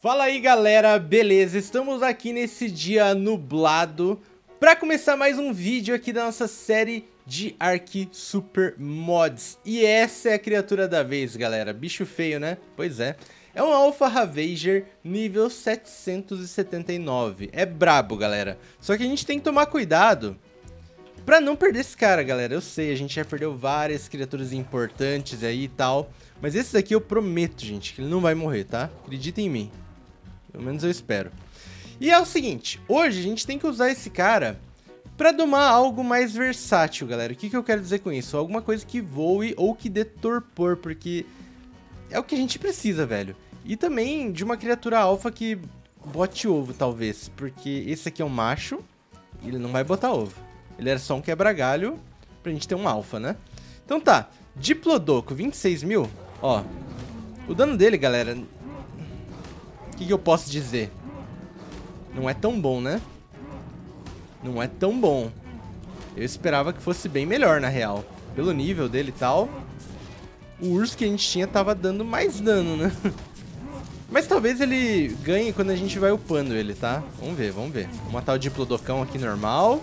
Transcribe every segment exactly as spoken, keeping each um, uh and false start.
Fala aí galera, beleza? Estamos aqui nesse dia nublado para começar mais um vídeo aqui da nossa série de Ark Super Mods. E essa é a criatura da vez, galera. Bicho feio, né? Pois é. É um Alpha Ravager nível setecentos e setenta e nove. É brabo, galera. Só que a gente tem que tomar cuidado pra não perder esse cara, galera. Eu sei, a gente já perdeu várias criaturas importantes aí e tal. Mas esse daqui eu prometo, gente, que ele não vai morrer, tá? Acreditem em mim. Pelo menos eu espero. E é o seguinte, hoje a gente tem que usar esse cara pra domar algo mais versátil, galera. O que, que eu quero dizer com isso? Alguma coisa que voe ou que dê torpor, porque é o que a gente precisa, velho. E também de uma criatura alfa que bote ovo, talvez. Porque esse aqui é um macho e ele não vai botar ovo. Ele era só um quebra-galho pra gente ter um alfa, né? Então tá, Diplodocus, vinte e seis mil. Ó, o dano dele, galera... O que, que eu posso dizer? Não é tão bom, né? Não é tão bom. Eu esperava que fosse bem melhor, na real. Pelo nível dele e tal. O urso que a gente tinha tava dando mais dano, né? Mas talvez ele ganhe quando a gente vai upando ele, tá? Vamos ver, vamos ver. Vou matar o Diplodocão aqui normal.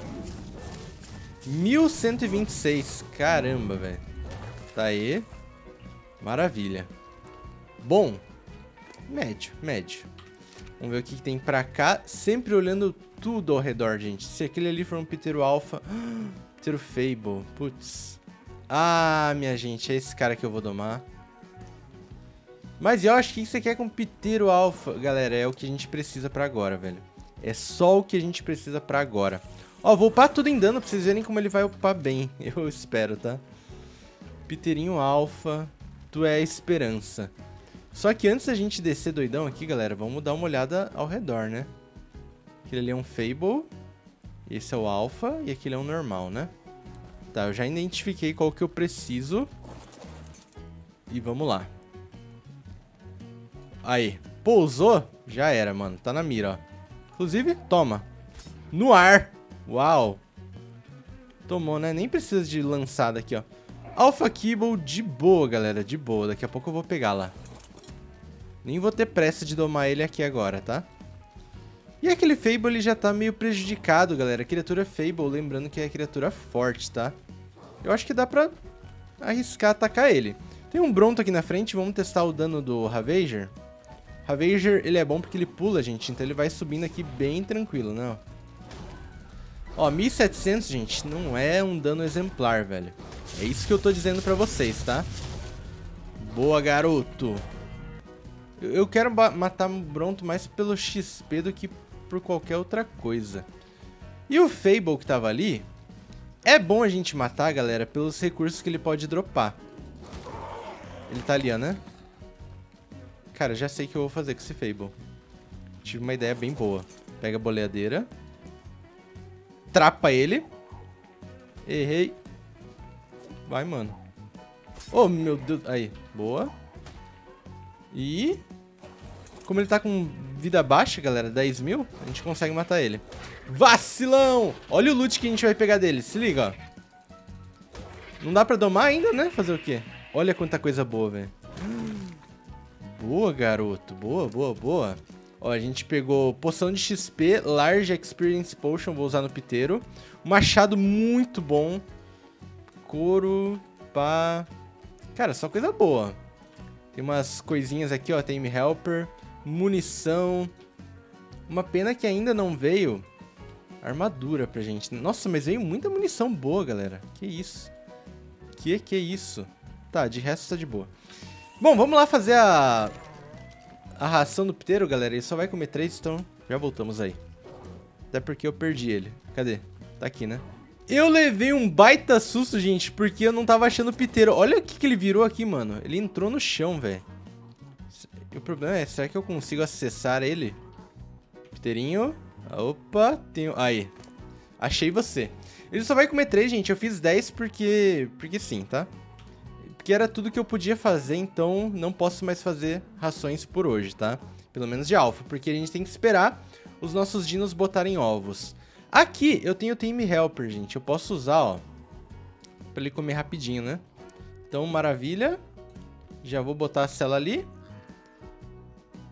mil cento e vinte e seis. Caramba, velho. Tá aí. Maravilha. Bom. Médio, médio. Vamos ver o que, que tem pra cá. Sempre olhando tudo ao redor, gente. Se aquele ali for um Ptero Alpha... Ptero Fable. Putz. Ah, minha gente. É esse cara que eu vou domar. Mas eu acho que isso aqui é com Ptero Alpha. Galera, é o que a gente precisa pra agora, velho. É só o que a gente precisa pra agora. Ó, vou upar tudo em dano pra vocês verem como ele vai upar bem. Eu espero, tá? Pterinho Alpha. Tu é a esperança. Só que antes da gente descer doidão aqui, galera, vamos dar uma olhada ao redor, né? Aquele ali é um Fable, esse é o Alpha e aquele é um normal, né? Tá, eu já identifiquei qual que eu preciso. E vamos lá. Aí, pousou? Já era, mano, tá na mira, ó. Inclusive, toma. No ar. Uau. Tomou, né? Nem precisa de lançada aqui, ó. Alpha Kibble de boa, galera, de boa. Daqui a pouco eu vou pegar lá. Nem vou ter pressa de domar ele aqui agora, tá? E aquele Fable, ele já tá meio prejudicado, galera. A criatura Fable, lembrando que é criatura forte, tá? Eu acho que dá pra arriscar atacar ele. Tem um Bronto aqui na frente, vamos testar o dano do Ravager. Ravager, ele é bom porque ele pula, gente, então ele vai subindo aqui bem tranquilo, né? Ó, mil e setecentos, gente, não é um dano exemplar, velho. É isso que eu tô dizendo pra vocês, tá? Boa, garoto! Eu quero matar o Bronto mais pelo X P do que por qualquer outra coisa. E o Fable que tava ali, é bom a gente matar, galera, pelos recursos que ele pode dropar. Ele tá ali, ó, né? Cara, já sei o que eu vou fazer com esse Fable. Tive uma ideia bem boa. Pega a boleadeira. Trapa ele. Errei. Vai, mano. Oh, meu Deus. Aí, boa. E... como ele tá com vida baixa, galera, dez mil, a gente consegue matar ele. Vacilão! Olha o loot que a gente vai pegar dele, se liga, ó. Não dá pra domar ainda, né? Fazer o quê? Olha quanta coisa boa, velho. Boa, garoto. Boa, boa, boa. Ó, a gente pegou poção de X P, Large Experience Potion, vou usar no Ptero. Um machado muito bom. Couro, pá... Cara, só coisa boa. Tem umas coisinhas aqui, ó, Time Helper, munição. Uma pena que ainda não veio armadura pra gente. Nossa, mas veio muita munição boa, galera. Que isso? Que que isso? Tá, de resto tá de boa. Bom, vamos lá fazer a... a ração do Ptero, galera. Ele só vai comer três, então já voltamos aí. Até porque eu perdi ele. Cadê? Tá aqui, né? Eu levei um baita susto, gente, porque eu não tava achando o Ptero. Olha o que, que ele virou aqui, mano. Ele entrou no chão, velho. E o problema é, será que eu consigo acessar ele? Pterinho. Opa, tenho... Aí. Achei você. Ele só vai comer três, gente. Eu fiz dez porque... porque sim, tá? Porque era tudo que eu podia fazer, então não posso mais fazer rações por hoje, tá? Pelo menos de alfa, porque a gente tem que esperar os nossos dinos botarem ovos. Aqui eu tenho o Time Helper, gente. Eu posso usar, ó, pra ele comer rapidinho, né? Então, maravilha. Já vou botar a cela ali.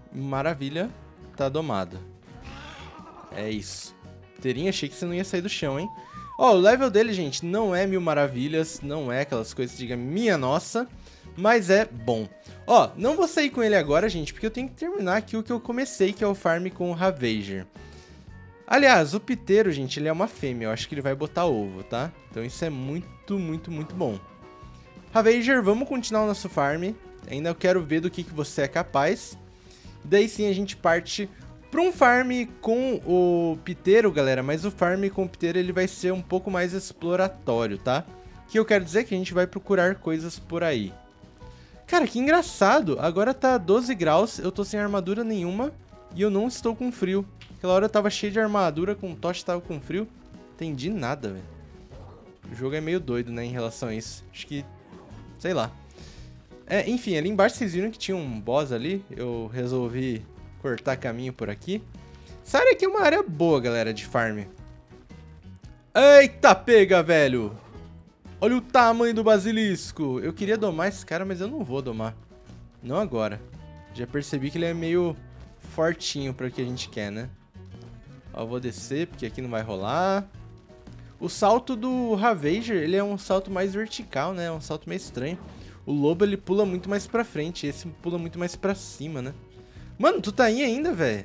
Maravilha. Tá domado. É isso. Piteirinho, achei que você não ia sair do chão, hein? Ó, o level dele, gente, não é mil maravilhas. Não é aquelas coisas que diga minha nossa. Mas é bom. Ó, não vou sair com ele agora, gente, porque eu tenho que terminar aqui o que eu comecei, que é o farm com o Ravager. Aliás, o piteiro, gente, ele é uma fêmea. Eu acho que ele vai botar ovo, tá? Então isso é muito, muito, muito bom. Ravager, vamos continuar o nosso farm. Ainda eu quero ver do que, que você é capaz. Daí sim a gente parte para um farm com o piteiro, galera. Mas o farm com o piteiro ele vai ser um pouco mais exploratório, tá? Que eu quero dizer que a gente vai procurar coisas por aí. Cara, que engraçado. Agora tá doze graus, eu tô sem armadura nenhuma e eu não estou com frio. Aquela hora eu tava cheio de armadura, com o Tocha tava com frio. Entendi nada, velho. O jogo é meio doido, né, em relação a isso. Acho que... sei lá. É, enfim, ali embaixo vocês viram que tinha um boss ali. Eu resolvi cortar caminho por aqui. Essa área aqui é uma área boa, galera, de farm. Eita, pega, velho! Olha o tamanho do basilisco. Eu queria domar esse cara, mas eu não vou domar. Não agora. Já percebi que ele é meio fortinho para o que a gente quer, né? Ó, eu vou descer, porque aqui não vai rolar. O salto do Ravager, ele é um salto mais vertical, né? É um salto meio estranho. O lobo, ele pula muito mais pra frente. Esse pula muito mais pra cima, né? Mano, tu tá aí ainda, velho?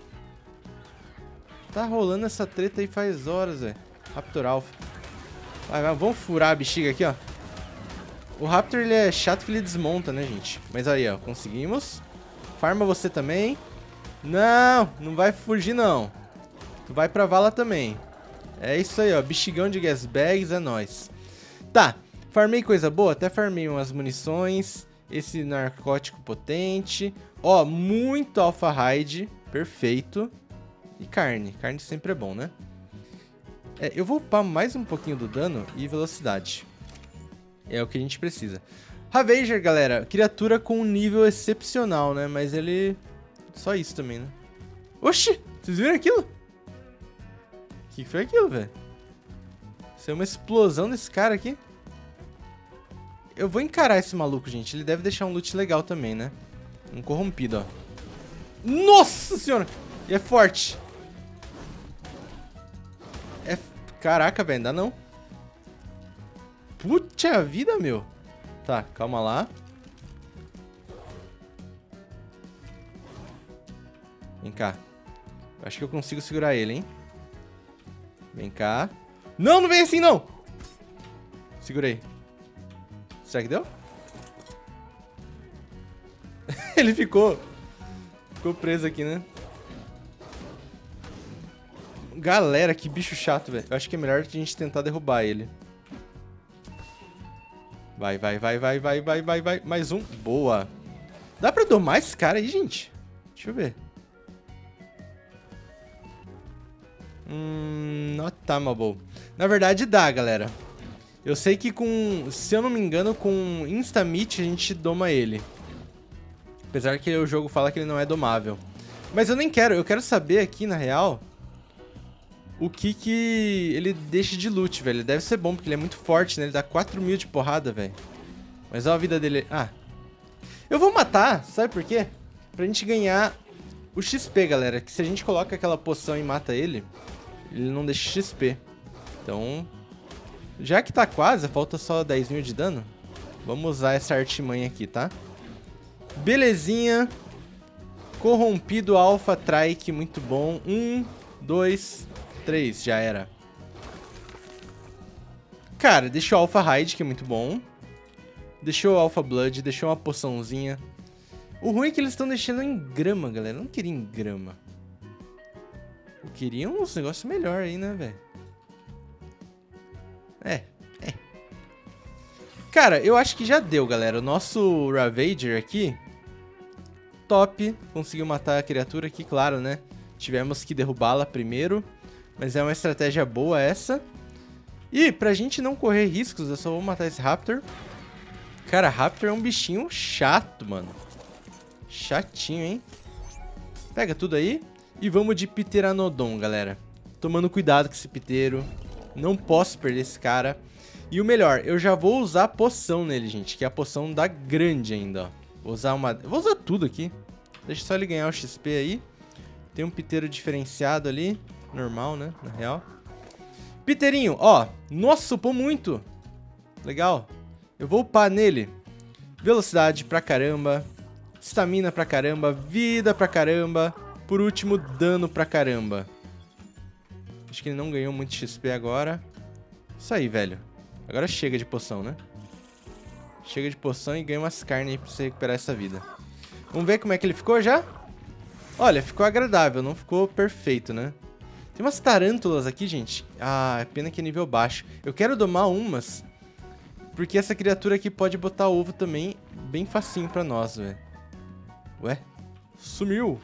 Tá rolando essa treta aí faz horas, velho. Raptor Alpha. Vai, vai, vamos furar a bexiga aqui, ó. O Raptor, ele é chato que ele desmonta, né, gente? Mas aí, ó, conseguimos. Farma você também. Não, não vai fugir, não. Tu vai pra vala também. É isso aí, ó. Bexigão de gas bags, é nóis. Tá, farmei coisa boa? Até farmei umas munições. Esse narcótico potente. Ó, muito alpha hide. Perfeito. E carne. Carne sempre é bom, né? É, eu vou upar mais um pouquinho do dano e velocidade. É o que a gente precisa. Ravager, galera, criatura com um nível excepcional, né? Mas ele... só isso também, né? Oxi! Vocês viram aquilo? O que foi aquilo, velho? Isso é uma explosão desse cara aqui. Eu vou encarar esse maluco, gente. Ele deve deixar um loot legal também, né? Um corrompido, ó. Nossa senhora! E é forte. É... caraca, velho, dá não. Puta vida, meu. Tá, calma lá. Vem cá. Acho que eu consigo segurar ele, hein? Vem cá. Não, não vem assim, não! Segurei. Será que deu? Ele ficou... ficou preso aqui, né? Galera, que bicho chato, velho. Eu acho que é melhor a gente tentar derrubar ele. Vai, vai, vai, vai, vai, vai, vai, vai. Mais um. Boa. Dá pra domar esse cara aí, gente? Deixa eu ver. Hum... not tamable. Na verdade dá, galera. Eu sei que com... se eu não me engano, com Instamit a gente doma ele. Apesar que o jogo fala que ele não é domável. Mas eu nem quero. Eu quero saber aqui, na real... o que que ele deixa de loot, velho. Deve ser bom, porque ele é muito forte, né? Ele dá quatro mil de porrada, velho. Mas olha a vida dele... ah. Eu vou matar, sabe por quê? Pra gente ganhar o X P, galera. Que se a gente coloca aquela poção e mata ele, ele não deixa X P. Então, já que tá quase, falta só dez mil de dano, vamos usar essa artimanha aqui, tá? Belezinha. Corrompido Alpha Trike, muito bom. Um, dois... três, já era. Cara, deixou Alpha Hide, que é muito bom. Deixou Alpha Blood, deixou uma poçãozinha. O ruim é que eles estão deixando em grama, galera. Eu não queria em grama. Eu queria uns negócios melhor aí, né, velho? É, é. Cara, eu acho que já deu, galera. O nosso Ravager aqui... top. Conseguiu matar a criatura aqui, claro, né? Tivemos que derrubá-la primeiro. Mas é uma estratégia boa essa. E pra gente não correr riscos, eu só vou matar esse Raptor. Cara, Raptor é um bichinho chato, mano. Chatinho, hein? Pega tudo aí. E vamos de Pteranodon, galera. Tomando cuidado com esse piteiro. Não posso perder esse cara. E o melhor, eu já vou usar a poção nele, gente. Que é a poção da grande ainda, ó. Vou usar uma... vou usar tudo aqui. Deixa só ele ganhar o X P aí. Tem um piteiro diferenciado ali. Normal, né? Na real. Piteirinho, ó. Nossa, upou muito. Legal. Eu vou upar nele. Velocidade pra caramba. Estamina pra caramba. Vida pra caramba. Por último, dano pra caramba. Acho que ele não ganhou muito X P agora. Isso aí, velho. Agora chega de poção, né? Chega de poção e ganha umas carnes aí pra você recuperar essa vida. Vamos ver como é que ele ficou já? Olha, ficou agradável, não ficou perfeito, né? Tem umas tarântulas aqui, gente. Ah, é pena que é nível baixo. Eu quero domar umas, porque essa criatura aqui pode botar ovo também bem facinho pra nós, velho. Ué? Sumiu.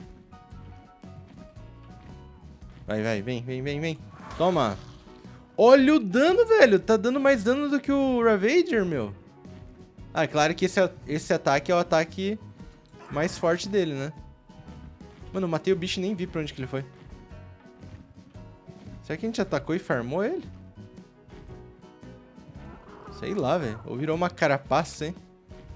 Vai, vai, vem, vem, vem, vem. Toma. Olha o dano, velho. Tá dando mais dano do que o Ravager, meu. Ah, é claro que esse, esse ataque é o ataque mais forte dele, né? Mano, eu matei o bicho e nem vi pra onde que ele foi. Será que a gente atacou e farmou ele? Sei lá, velho. Ou virou uma carapaça, hein?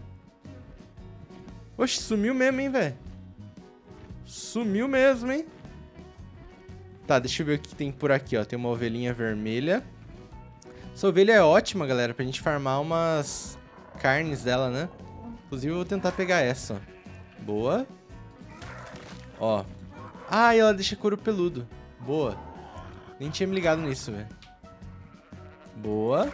Oxe, sumiu mesmo, hein, velho? Sumiu mesmo, hein? Tá, deixa eu ver o que tem por aqui, ó. Tem uma ovelhinha vermelha. Essa ovelha é ótima, galera, pra gente farmar umas carnes dela, né? Inclusive, eu vou tentar pegar essa, ó. Boa. Ó. Ah, e ela deixa couro peludo. Boa. Nem tinha me ligado nisso, velho. Boa.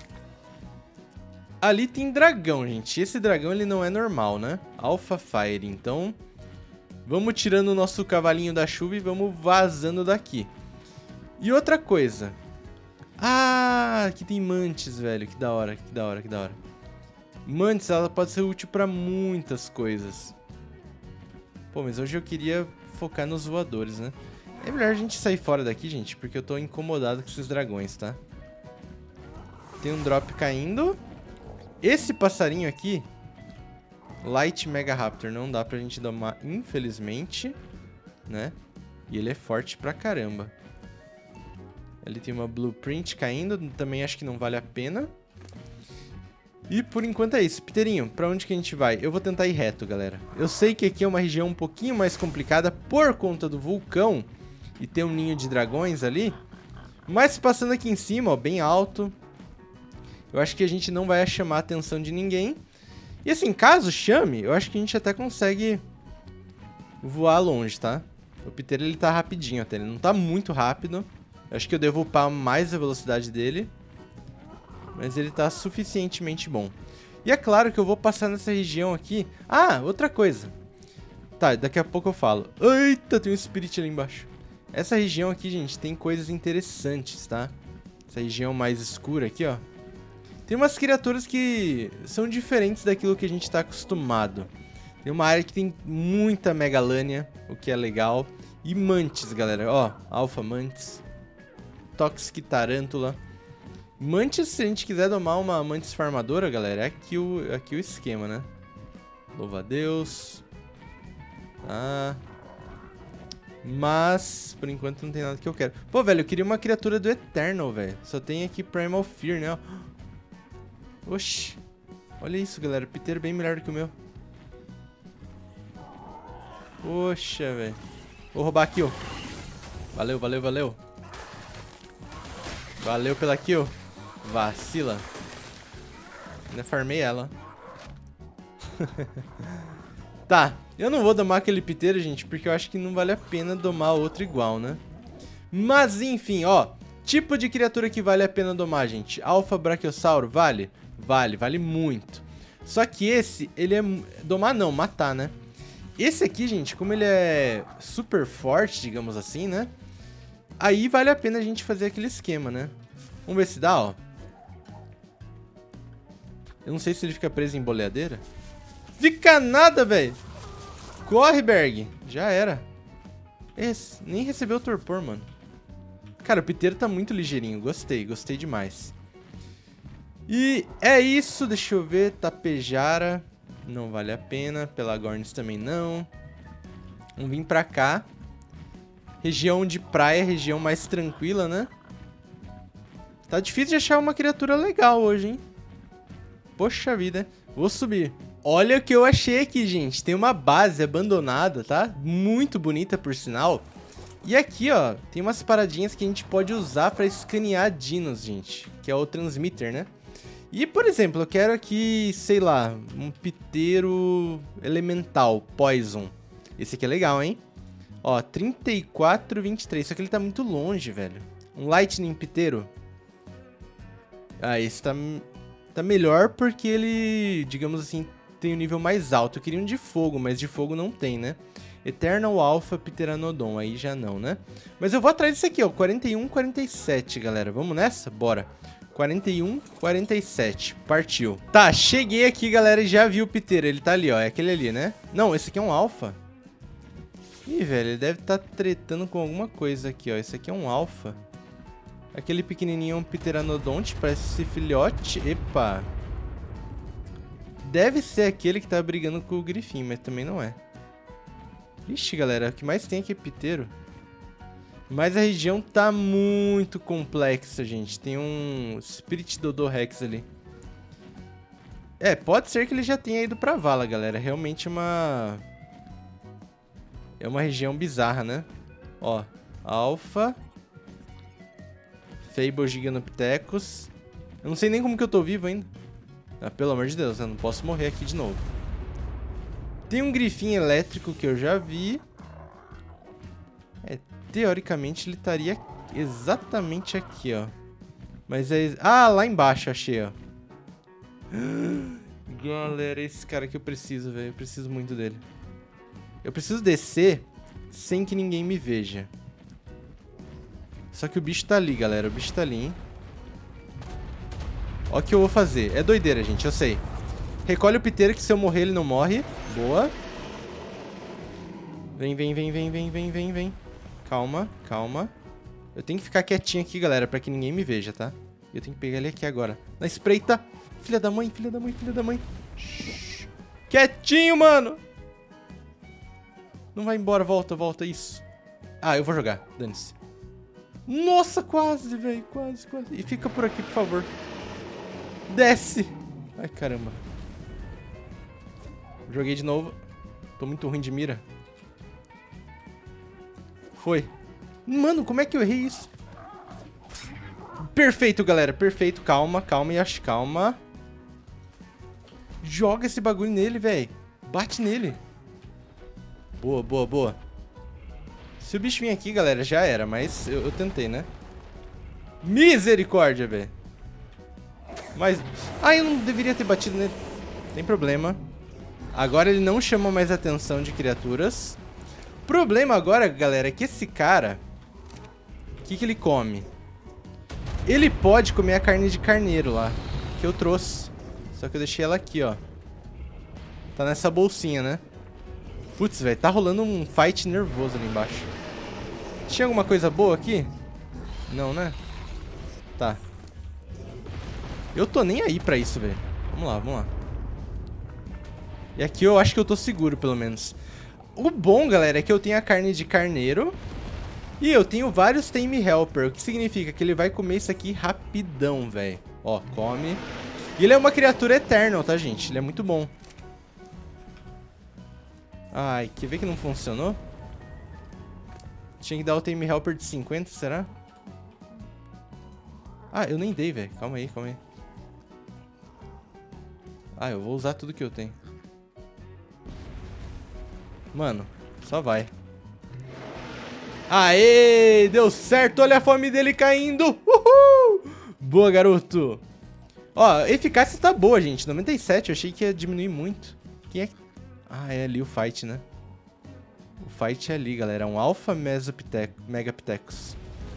Ali tem dragão, gente. Esse dragão, ele não é normal, né? Alpha Fire. Então, vamos tirando o nosso cavalinho da chuva e vamos vazando daqui. E outra coisa. Ah, aqui tem mantis, velho. Que da hora, que da hora, que da hora. Mantis, ela pode ser útil pra muitas coisas. Pô, mas hoje eu queria focar nos voadores, né? É melhor a gente sair fora daqui, gente, porque eu tô incomodado com esses dragões, tá? Tem um drop caindo. Esse passarinho aqui, Light Mega Raptor, não dá pra gente domar, infelizmente, né? E ele é forte pra caramba. Ali tem uma Blueprint caindo, também acho que não vale a pena. E por enquanto é isso. Piteirinho, pra onde que a gente vai? Eu vou tentar ir reto, galera. Eu sei que aqui é uma região um pouquinho mais complicada por conta do vulcão e tem um ninho de dragões ali. Mas passando aqui em cima, ó, bem alto, eu acho que a gente não vai chamar a atenção de ninguém. E assim, caso chame, eu acho que a gente até consegue voar longe, tá? O Piteiro, ele tá rapidinho até, ele não tá muito rápido. Eu acho que eu devo upar mais a velocidade dele. Mas ele tá suficientemente bom. E é claro que eu vou passar nessa região aqui. Ah, outra coisa. Tá, daqui a pouco eu falo. Eita, tem um Spirit ali embaixo. Essa região aqui, gente, tem coisas interessantes, tá? Essa região mais escura aqui, ó. Tem umas criaturas que são diferentes daquilo que a gente tá acostumado. Tem uma área que tem muita Megalania, o que é legal. E Mantis, galera. Ó, Alpha Mantis. Toxic Tarântula. Mantis, se a gente quiser domar uma Mantis farmadora, galera, é aqui o, aqui o esquema, né? Louva a Deus. Tá. Mas, por enquanto, não tem nada que eu quero. Pô, velho, eu queria uma criatura do Eternal, velho. Só tem aqui Primal Fear, né? Oxi. Olha isso, galera. Piteiro bem melhor do que o meu. Poxa, velho. Vou roubar a kill. Valeu, valeu, valeu. Valeu pela kill. Vacila. Ainda farmei ela. Tá, eu não vou domar aquele piteiro, gente, porque eu acho que não vale a pena domar outro igual, né? Mas enfim, ó. Tipo de criatura que vale a pena domar, gente. Alpha Brachiosauro, vale? Vale, vale muito. Só que esse, ele é... Domar não, matar, né? Esse aqui, gente, como ele é super forte, digamos assim, né? Aí vale a pena a gente fazer aquele esquema, né? Vamos ver se dá, ó. Eu não sei se ele fica preso em boleadeira. Fica nada, velho. Corre, Berg. Já era. Esse, nem recebeu o torpor, mano. Cara, o piteiro tá muito ligeirinho. Gostei, gostei demais. E é isso. Deixa eu ver. Tapejara. Não vale a pena. Pelagornis também não. Vamos vir pra cá. Região de praia, região mais tranquila, né? Tá difícil de achar uma criatura legal hoje, hein? Poxa vida. Vou subir. olha o que eu achei aqui, gente. Tem uma base abandonada, tá? Muito bonita, por sinal. E aqui, ó, tem umas paradinhas que a gente pode usar pra escanear dinos, gente. Que é o transmitter, né? E, por exemplo, eu quero aqui, sei lá, um piteiro elemental, poison. Esse aqui é legal, hein? Ó, trinta e quatro, vinte e três. Só que ele tá muito longe, velho. Um lightning piteiro. Ah, esse tá, tá melhor porque ele, digamos assim, tem um nível mais alto. Eu queria um de fogo, mas de fogo não tem, né? Eternal Alpha Pteranodon, aí já não, né? Mas eu vou atrás desse aqui, ó, quarenta e um, quarenta e sete, galera. Vamos nessa? Bora. quarenta e um, quarenta e sete. Partiu. Tá, cheguei aqui, galera, e já vi o piteiro. Ele tá ali, ó. É aquele ali, né? Não, esse aqui é um alfa. Ih, velho, ele deve estar tá tretando com alguma coisa aqui, ó. Esse aqui é um alfa. Aquele pequenininho é um pteranodonte, parece esse filhote. Epa. Deve ser aquele que tá brigando com o grifinho, mas também não é. Ixi, galera, o que mais tem aqui é piteiro. Mas a região tá muito complexa, gente. Tem um Spirit Dodo Rex ali. É, pode ser que ele já tenha ido pra vala, galera. Realmente é uma... É uma região bizarra, né? Ó, Alpha... Fable Giganopithecus. Eu não sei nem como que eu tô vivo ainda. Ah, pelo amor de Deus, eu não posso morrer aqui de novo. Tem um grifinho elétrico que eu já vi. É, teoricamente ele estaria exatamente aqui, ó. Mas é... Ah, lá embaixo achei, ó. Galera, esse cara que eu preciso, velho. Eu preciso muito dele. Eu preciso descer sem que ninguém me veja. Só que o bicho tá ali, galera. O bicho tá ali, hein? Ó o que eu vou fazer. É doideira, gente. Eu sei. Recolhe o piteiro que se eu morrer ele não morre. Boa. Vem, vem, vem, vem, vem, vem, vem, vem. Calma, calma. Eu tenho que ficar quietinho aqui, galera, pra que ninguém me veja, tá? Eu tenho que pegar ele aqui agora. Na espreita. Filha da mãe, filha da mãe, filha da mãe. Shhh. Quietinho, mano. Não vai embora. Volta, volta. Isso. Ah, eu vou jogar. Dane-se. Nossa, quase, velho. Quase, quase. E fica por aqui, por favor. Desce. Ai, caramba. Joguei de novo. Tô muito ruim de mira. Foi. Mano, como é que eu errei isso? Perfeito, galera. Perfeito. Calma, calma, Yash. Calma. Joga esse bagulho nele, velho. Bate nele. Boa, boa, boa. Se o bicho vir aqui, galera, já era. Mas eu, eu tentei, né? Misericórdia, velho. Mas... Ah, eu não deveria ter batido nele. Tem problema. Agora ele não chama mais atenção de criaturas. O problema agora, galera, é que esse cara... O que que ele come? Ele pode comer a carne de carneiro lá. Que eu trouxe. Só que eu deixei ela aqui, ó. Tá nessa bolsinha, né? Putz, velho, tá rolando um fight nervoso ali embaixo. Tinha alguma coisa boa aqui? Não, né? Tá. Eu tô nem aí pra isso, velho. Vamos lá, vamos lá. E aqui eu acho que eu tô seguro, pelo menos. O bom, galera, é que eu tenho a carne de carneiro. E eu tenho vários Tame Helper. O que significa que ele vai comer isso aqui rapidão, velho. Ó, come. E ele é uma criatura Eternal, tá, gente? Ele é muito bom. Ai, quer ver que não funcionou? Tinha que dar o Tame Helper de cinquenta, será? Ah, eu nem dei, velho. Calma aí, calma aí. Ah, eu vou usar tudo que eu tenho. Mano, só vai. Aê, deu certo. Olha a fome dele caindo. Uhul! Boa, garoto. Ó, a eficácia tá boa, gente. noventa e sete, eu achei que ia diminuir muito. Quem é que... Ah, é ali o fight, né? O fight é ali, galera. É um Alpha Megapithecus.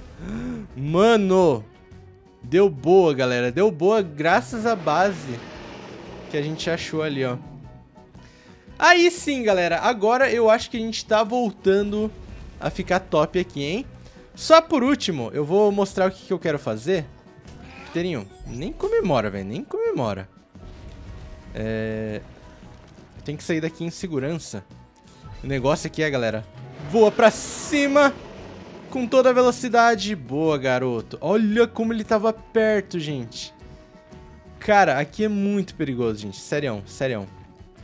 Mano! Deu boa, galera. Deu boa graças à base que a gente achou ali, ó. Aí sim, galera. Agora eu acho que a gente tá voltando a ficar top aqui, hein? Só por último, eu vou mostrar o que, que eu quero fazer. Piteirinho, nem comemora, velho. Nem comemora. É... Tem que sair daqui em segurança. O negócio aqui é, galera, voa pra cima com toda a velocidade. Boa, garoto. Olha como ele tava perto, gente. Cara, aqui é muito perigoso, gente. Serião, serião.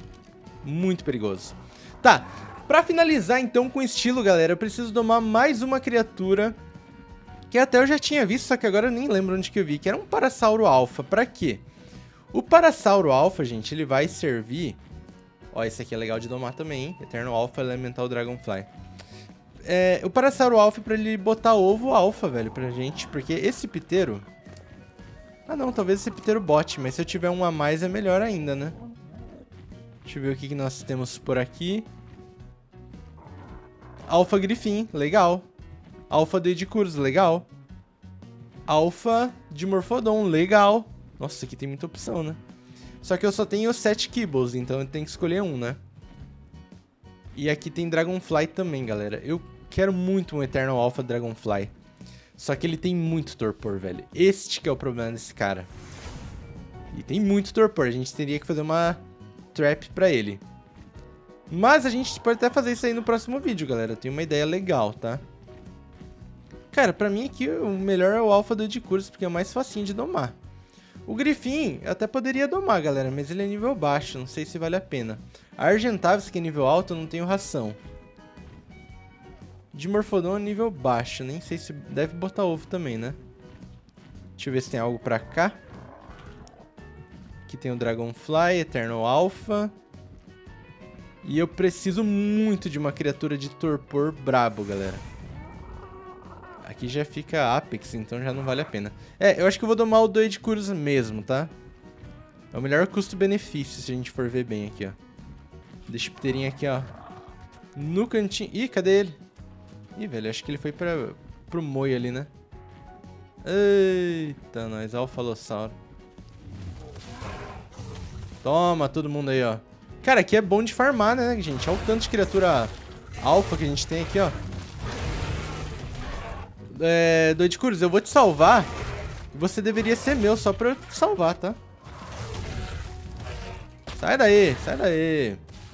Muito perigoso. Tá, pra finalizar então com estilo, galera, eu preciso domar mais uma criatura que até eu já tinha visto, só que agora eu nem lembro onde que eu vi, que era um Parasauro Alpha. Pra quê? O Parasauro Alpha, gente, ele vai servir... Ó, esse aqui é legal de domar também, hein? Eterno Alpha Elemental Dragonfly. É, o Parasauro Alpha pra ele botar ovo Alpha, velho, pra gente, porque esse piteiro... Ah não, talvez esse piteiro bote, mas se eu tiver um a mais é melhor ainda, né? Deixa eu ver o que, que nós temos por aqui. Alpha Griffin, legal. Alpha de Edicurus, legal. Alpha de Morphodon, legal. Nossa, aqui tem muita opção, né? Só que eu só tenho sete Kibbles, então eu tenho que escolher um, né? E aqui tem Dragonfly também, galera. Eu quero muito um Eternal Alpha Dragonfly. Só que ele tem muito torpor, velho. Este que é o problema desse cara. E tem muito torpor. A gente teria que fazer uma trap pra ele. Mas a gente pode até fazer isso aí no próximo vídeo, galera. Eu tenho uma ideia legal, tá? Cara, pra mim aqui o melhor é o Alpha do Edicurus, porque é o mais facinho de domar. O Griffin eu até poderia domar, galera, mas ele é nível baixo. Não sei se vale a pena. A Argentavis, que é nível alto, eu não tenho ração. De Morphodon é nível baixo. Nem sei se... Deve botar ovo também, né? Deixa eu ver se tem algo pra cá. Aqui tem o Dragonfly, Eternal Alpha. E eu preciso muito de uma criatura de torpor brabo, galera. Aqui já fica Apex, então já não vale a pena. É, eu acho que eu vou domar o do Edicurus mesmo, tá? É o melhor custo-benefício, se a gente for ver bem aqui, ó. Deixa o piteirinho aqui, ó. No cantinho... Ih, cadê ele? Ih, velho, acho que ele foi pra, pro moio ali, né? Eita, nós, Alphalossauro. Toma, todo mundo aí, ó. Cara, aqui é bom de farmar, né, gente? Olha o tanto de criatura alfa que a gente tem aqui, ó. É, do Edicurus, eu vou te salvar. Você deveria ser meu só pra eu te salvar, tá? Sai daí, sai daí.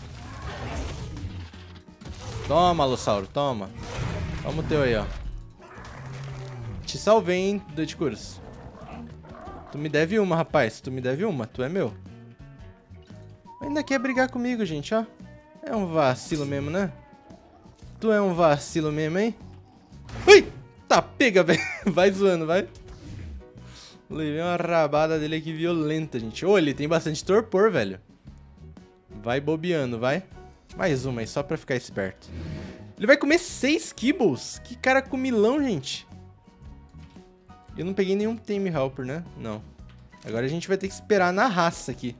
Toma, Alossauro, toma. Toma o teu aí, ó. Te salvei, hein, do Edicurus. Tu me deve uma, rapaz. Tu me deve uma, tu é meu. Ainda quer brigar comigo, gente, ó. É um vacilo mesmo, né? Tu é um vacilo mesmo, hein? Ui! Tá, pega, velho. Vai zoando, vai. Levei uma rabada dele aqui violenta, gente. Ô, oh, ele tem bastante torpor, velho. Vai bobeando, vai. Mais uma aí, só pra ficar esperto. Ele vai comer seis Kibbles. Que cara comilão, gente. Eu não peguei nenhum Tame Helper, né? Não. Agora a gente vai ter que esperar na raça aqui.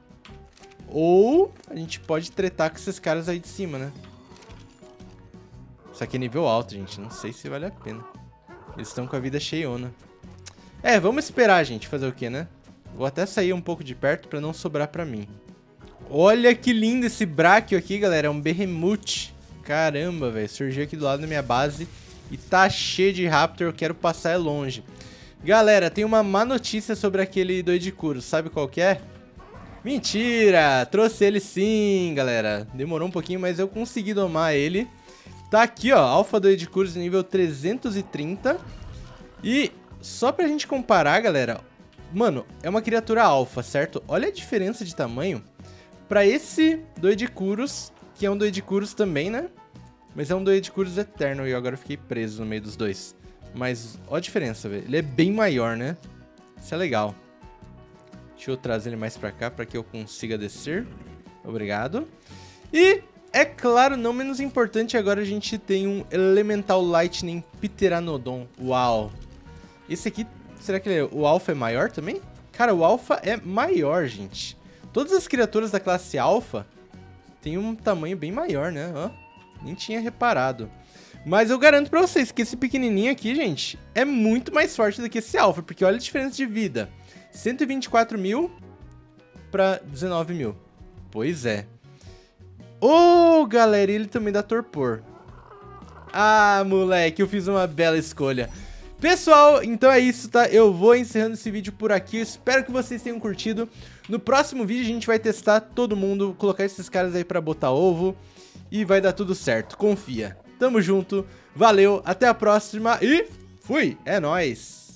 Ou a gente pode tretar com esses caras aí de cima, né? Isso aqui é nível alto, gente. Não sei se vale a pena. Eles estão com a vida cheiona. É, vamos esperar, gente. Fazer o quê, né? Vou até sair um pouco de perto pra não sobrar pra mim. Olha que lindo esse Brachio aqui, galera. É um Behemoth. Caramba, velho. Surgiu aqui do lado da minha base. E tá cheio de Raptor. Eu quero passar longe. Galera, tem uma má notícia sobre aquele do Edicurus. Sabe qual que é? Mentira! Trouxe ele sim, galera. Demorou um pouquinho, mas eu consegui domar ele. Tá aqui, ó, Alpha do Edicurus nível trezentos e trinta. E só pra gente comparar, galera, mano, é uma criatura alfa, certo? Olha a diferença de tamanho pra esse do Edicurus, que é um do Edicurus também, né? Mas é um do Edicurus Eterno e eu agora fiquei preso no meio dos dois. Mas olha a diferença, velho. Ele é bem maior, né? Isso é legal. Deixa eu trazer ele mais pra cá pra que eu consiga descer. Obrigado. E... é claro, não menos importante, agora a gente tem um Elemental Lightning Pteranodon. Uau! Esse aqui, será que ele é, o Alpha é maior também? Cara, o Alpha é maior, gente. Todas as criaturas da classe Alpha têm um tamanho bem maior, né? Ó, nem tinha reparado. Mas eu garanto pra vocês que esse pequenininho aqui, gente, é muito mais forte do que esse Alpha, porque olha a diferença de vida. cento e vinte e quatro mil pra dezenove mil. Pois é. Ô, oh, galera, ele também dá torpor. Ah, moleque, eu fiz uma bela escolha. Pessoal, então é isso, tá? Eu vou encerrando esse vídeo por aqui. Eu espero que vocês tenham curtido. No próximo vídeo a gente vai testar todo mundo, colocar esses caras aí pra botar ovo. E vai dar tudo certo, confia. Tamo junto, valeu, até a próxima e fui, é nóis!